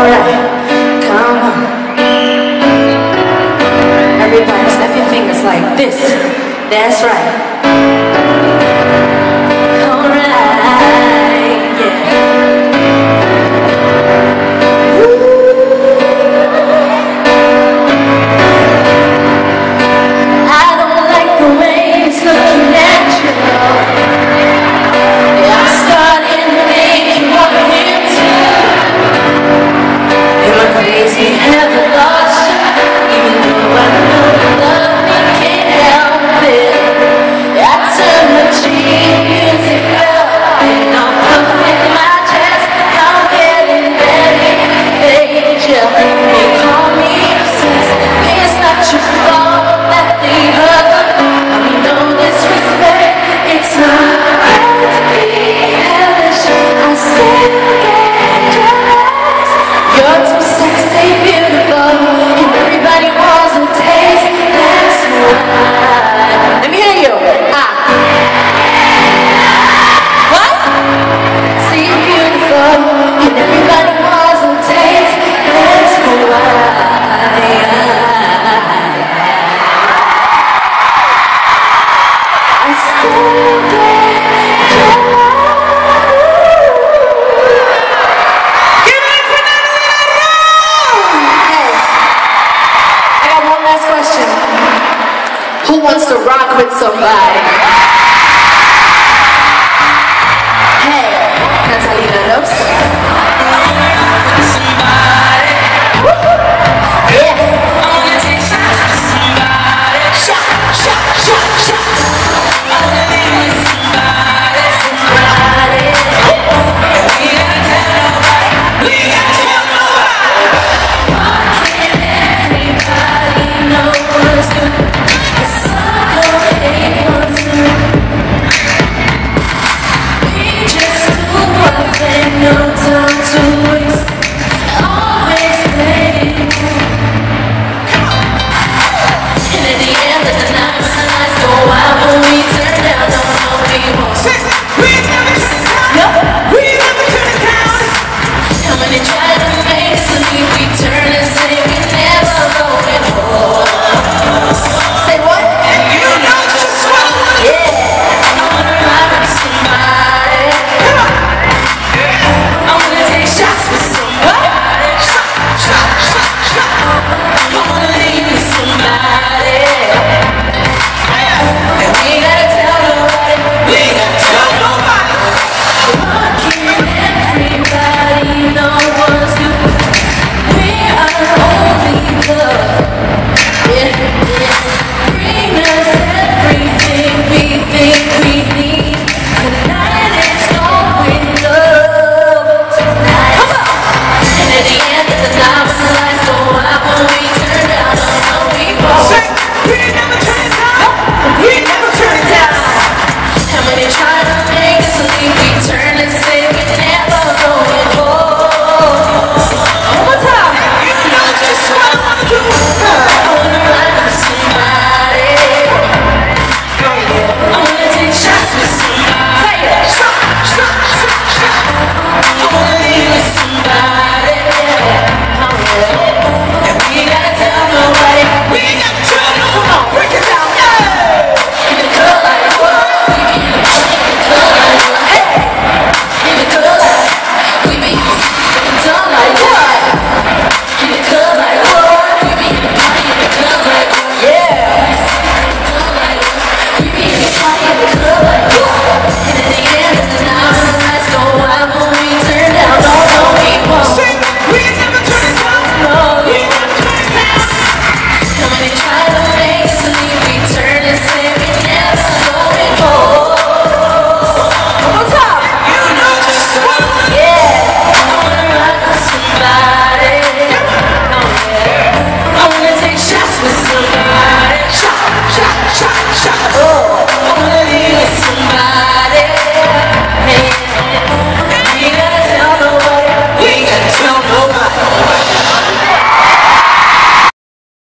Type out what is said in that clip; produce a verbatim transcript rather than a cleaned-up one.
Alright, come on. Everybody snap your fingers like this. That's right. Alright, yeah. I don't like the way it's looking at you. Yeah, I'm starting to think you want him too. Am I crazy? Haven't lost you, even though I know you love me, can't help it. I turn the music up, and I'm puffing my chest. I'm getting ready to fade you. They call me obsessed. It's not your fault that they hurt. I mean, no disrespect. It's not right to be hellish. I still get jealous. You're too sexy, beautiful, and everybody wants a taste. That's why. Let me hear you. Ah. What? See, you're beautiful, and everybody wants a taste. That's why. I still get jealous. Give it for Natalie Arroyo! Hey, I got one last question. Who wants to rock with somebody?